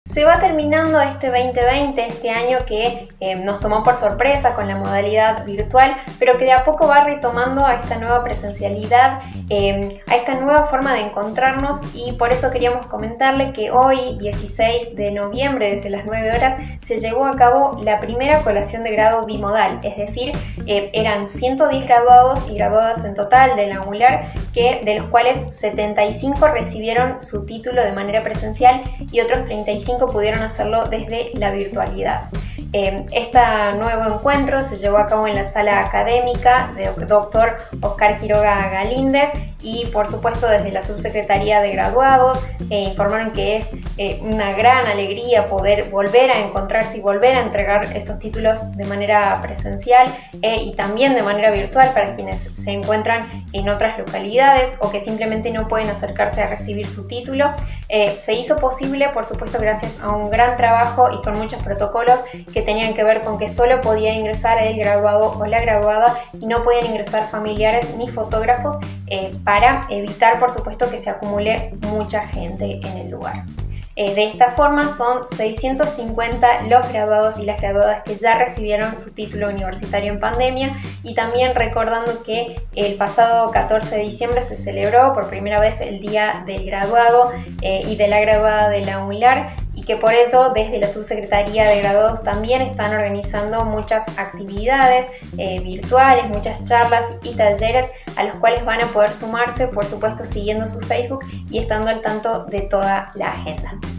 Se va terminando este 2020, este año que nos tomó por sorpresa con la modalidad virtual, pero que de a poco va retomando a esta nueva presencialidad, a esta nueva forma de encontrarnos, y por eso queríamos comentarle que hoy, 16 de noviembre, desde las 9 horas, se llevó a cabo la primera colación de grado bimodal, es decir, eran 110 graduados y graduadas en total de la UNLAR, de los cuales 75 recibieron su título de manera presencial y otros 35 pudieron hacerlo desde la virtualidad. Este nuevo encuentro se llevó a cabo en la sala académica de Dr. Oscar Quiroga Galíndez, y por supuesto desde la Subsecretaría de Graduados informaron que es una gran alegría poder volver a encontrarse y volver a entregar estos títulos de manera presencial y también de manera virtual para quienes se encuentran en otras localidades o que simplemente no pueden acercarse a recibir su título. Se hizo posible, por supuesto, gracias a un gran trabajo y con muchos protocolos que tenían que ver con que solo podía ingresar el graduado o la graduada y no podían ingresar familiares ni fotógrafos para evitar, por supuesto, que se acumule mucha gente en el lugar. De esta forma son 650 los graduados y las graduadas que ya recibieron su título universitario en pandemia, y también recordando que el pasado 14 de diciembre se celebró por primera vez el Día del Graduado y de la Graduada de la UNLAR, y que por ello desde la Subsecretaría de Graduados también están organizando muchas actividades virtuales, muchas charlas y talleres a los cuales van a poder sumarse, por supuesto siguiendo su Facebook y estando al tanto de toda la agenda.